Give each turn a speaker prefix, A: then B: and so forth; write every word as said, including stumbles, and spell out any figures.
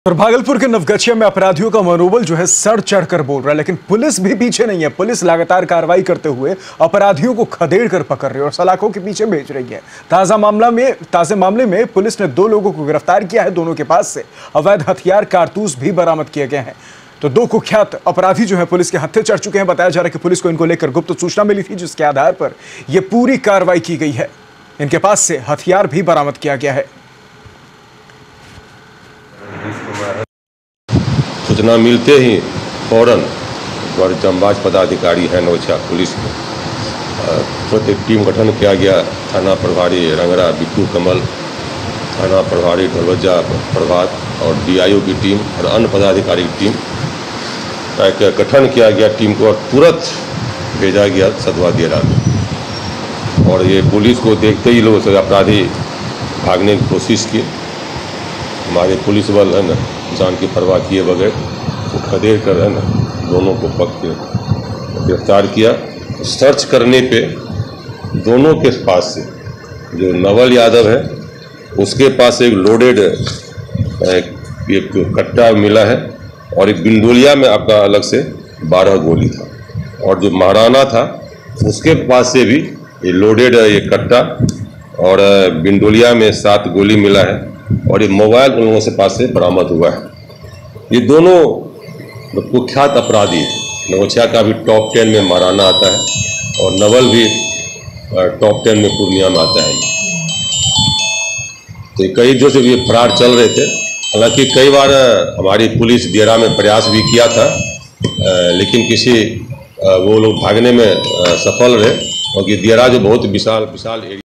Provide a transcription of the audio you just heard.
A: और भागलपुर के नवगछिया में अपराधियों का मनोबल जो है सर चढ़कर बोल रहा है, लेकिन पुलिस भी पीछे नहीं है। पुलिस लगातार कार्रवाई करते हुए अपराधियों को खदेड़ कर पकड़ रही है और सलाखों के पीछे भेज रही है। ताजा मामला में ताजे मामले में पुलिस ने दो लोगों को गिरफ्तार किया है। दोनों के पास से अवैध हथियार, कारतूस भी बरामद किए गए हैं। तो दो कुख्यात अपराधी जो है पुलिस के हत्थे चढ़ चुके हैं। बताया जा रहा है कि पुलिस को इनको लेकर गुप्त सूचना मिली थी, जिसके आधार पर यह पूरी कार्रवाई की गई है। इनके पास से हथियार भी बरामद किया गया है।
B: सूचना मिलते ही फौरन हमारे जंबाज पदाधिकारी हैं नवगछिया पुलिस में तुरंत एक टीम गठन किया गया। थाना प्रभारी रंगरा बिट्टू कमल, थाना प्रभारी ढोलवजा प्रभात और डीआईओ की टीम और अन्य पदाधिकारी की टीम का एक गठन किया गया। टीम को तुरंत भेजा गया सदवा दियारा में और ये पुलिस को देखते ही लोग से अपराधी भागने की कोशिश की। हमारे पुलिस बल है ना जान की परवाह किए बगैर वो खदेड़ कर है ना दोनों को पकड़ के गिरफ्तार किया। सर्च करने पे दोनों के पास से जो नवल यादव है उसके पास एक लोडेड एक कट्टा मिला है और एक बिंडोलिया में आपका अलग से बारह गोली था और जो महाराणा था उसके पास से भी ये लोडेड ये कट्टा और बिंडोलिया में सात गोली मिला है और ये मोबाइल उन लोगों से पास से बरामद हुआ है। ये दोनों कुख्यात अपराधी नवगछिया का भी टॉप टेन में महाराणा आता है और नवल भी टॉप टेन में पूर्णिया में आता है। तो कई दिनों से ये फरार चल रहे थे। हालांकि कई बार हमारी पुलिस दियारा में प्रयास भी किया था, लेकिन किसी वो लोग भागने में सफल रहे क्योंकि दियारा जो बहुत विशाल विशाल एरिया